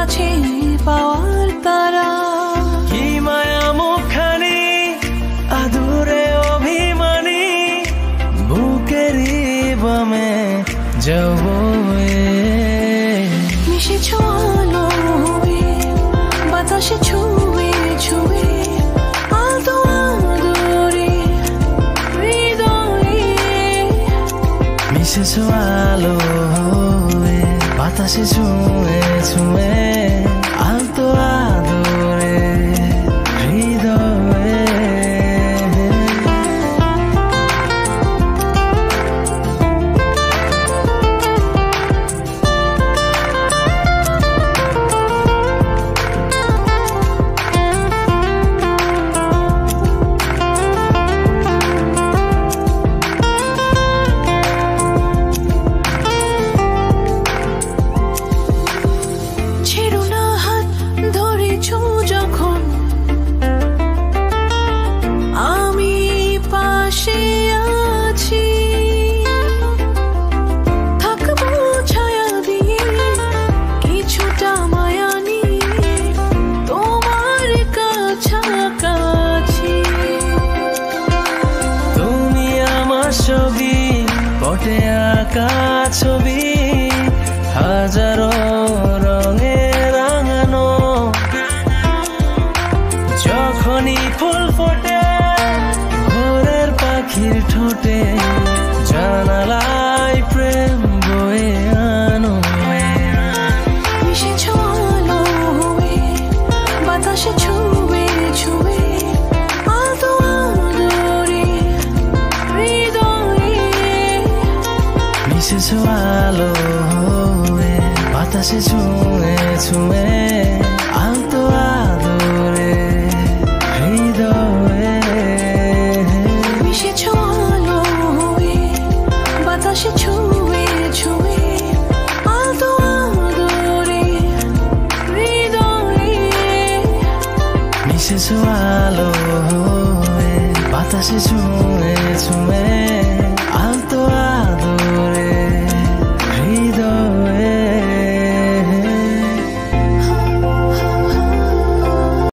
কাছে পাওয়ার তারা কি মায়া মুখানি আদুরে অভিমানী বুকেরই বামে যাবো মিশেছো আলো হয়ে বাতাসে ছুঁয়ে ছুঁয়ে আলতো আদরে হৃদয়ে মিশেছো আলো হয়ে বাতাসে ছুঁয়ে ছুঁয়ে আলতো আদরে হৃদয়ে পটে আঁকা ছবি হাজারো রঙে রাঙানো যখনই ফুল ফোটে ভোরের পাখির ঠোঁটে জানালায় প্রেম বয়ে আনো মিশেছো আলো হয়ে বাতাসে ছুঁয়ে ছুঁয়ে আলতো আদরে হৃদয়ে মিশেছো আলো হয়ে বাতাসে ছুঁয়ে ছুঁয়ে আলতো আদরে হৃদয়ে মিশেছো আলো হয়ে বাতাসে ছুঁয়ে ছুঁয়ে আলতো আদরে হৃদয়ে মিশেছো আলো হয়ে বাতাসে ছুঁয়ে ছুঁয়ে